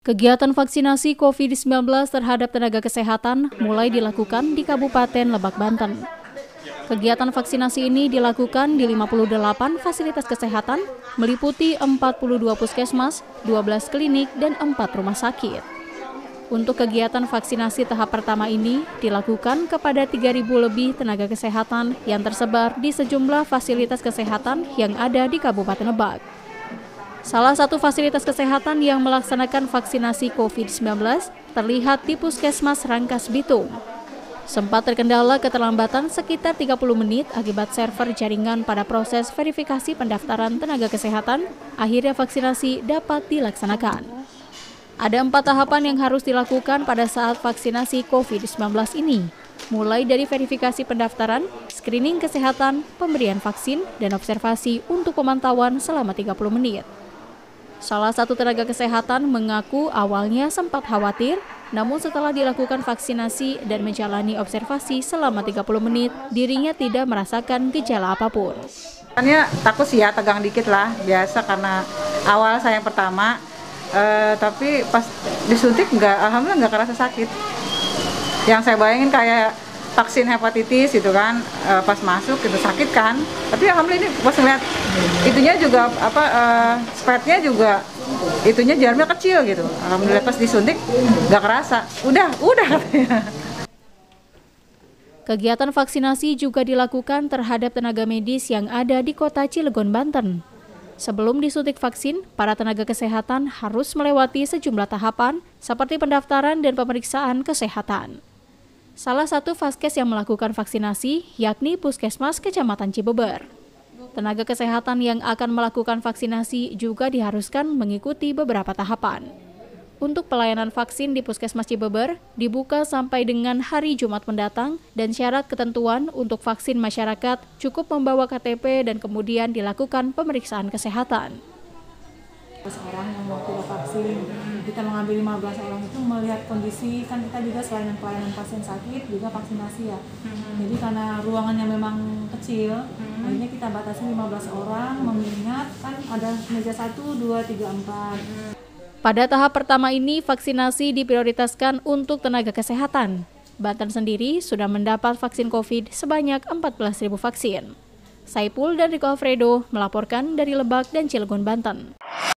Kegiatan vaksinasi COVID-19 terhadap tenaga kesehatan mulai dilakukan di Kabupaten Lebak, Banten. Kegiatan vaksinasi ini dilakukan di 58 fasilitas kesehatan, meliputi 42 puskesmas, 12 klinik, dan 4 rumah sakit. Untuk kegiatan vaksinasi tahap pertama ini dilakukan kepada 3.000 lebih tenaga kesehatan yang tersebar di sejumlah fasilitas kesehatan yang ada di Kabupaten Lebak. Salah satu fasilitas kesehatan yang melaksanakan vaksinasi COVID-19 terlihat di Puskesmas Rangkas Bitung. Sempat terkendala keterlambatan sekitar 30 menit akibat server jaringan pada proses verifikasi pendaftaran tenaga kesehatan, akhirnya vaksinasi dapat dilaksanakan. Ada 4 tahapan yang harus dilakukan pada saat vaksinasi COVID-19 ini, mulai dari verifikasi pendaftaran, screening kesehatan, pemberian vaksin, dan observasi untuk pemantauan selama 30 menit. Salah satu tenaga kesehatan mengaku awalnya sempat khawatir, namun setelah dilakukan vaksinasi dan menjalani observasi selama 30 menit, dirinya tidak merasakan gejala apapun. Takut sih ya, tegang dikit lah, biasa karena awal saya yang pertama, tapi pas disuntik alhamdulillah nggak kerasa sakit. Yang saya bayangin kayak vaksin hepatitis gitu kan, pas masuk itu sakit kan, tapi alhamdulillah ini pas ngeliat itunya juga spetnya juga itunya jaramnya kecil gitu, alhamdulillah pas disuntik nggak kerasa, udah katanya. Kegiatan vaksinasi juga dilakukan terhadap tenaga medis yang ada di Kota Cilegon, Banten. Sebelum disuntik vaksin, para tenaga kesehatan harus melewati sejumlah tahapan seperti pendaftaran dan pemeriksaan kesehatan. Salah satu vaskes yang melakukan vaksinasi yakni Puskesmas Kecamatan Cibeber. Tenaga kesehatan yang akan melakukan vaksinasi juga diharuskan mengikuti beberapa tahapan. Untuk pelayanan vaksin di Puskesmas Cibeber dibuka sampai dengan hari Jumat mendatang dan syarat ketentuan untuk vaksin masyarakat cukup membawa KTP dan kemudian dilakukan pemeriksaan kesehatan. Orang yang mau tidak vaksin, kita mengambil 15 orang itu melihat kondisi, kan kita juga selain pelayanan pasien sakit juga vaksinasi ya. Jadi karena ruangannya memang kecil, akhirnya kita batasi 15 orang, mengingat kan ada meja 1, 2, 3, 4. Pada tahap pertama ini vaksinasi diprioritaskan untuk tenaga kesehatan. Banten sendiri sudah mendapat vaksin COVID sebanyak 14.000 vaksin. Saipul dan Rico Alfredo melaporkan dari Lebak dan Cilegon, Banten.